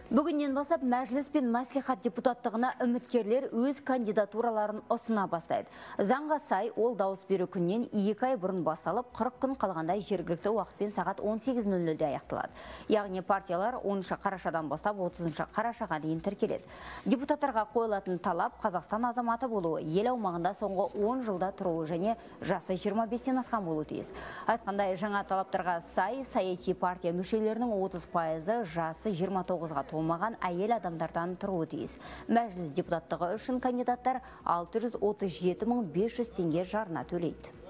Бүгіннен бастап мәжіліс пен мәслихат депутаттығына үміткерлер өз кандидатураларын ұсына бастайды. Заңға сай ол дауыс беру күннен 2 ай бұрын басталып, 40 күн қалғанда жергілікті уақытпен сағат 18:00-де аяқталады. Яғни партиялар 10 қарашадан бастап 30 қарашаға дейін тіркеледі. Депутаттарға қойылатын талап Қазақстан азаматы болуы, ел аумағында соңғы 10 жылда тұруы және жасы 25-тен асқан болуы тиіс. Айтқандай, жаңа талаптарға сай саяси партия мүшелерінің 30% жасы 29-ға толмаған әйел адамдардан тұруы тиіс. Мәжіліс депутаттығы үшін кандидаттар 637 500 теңге жарна төлейді.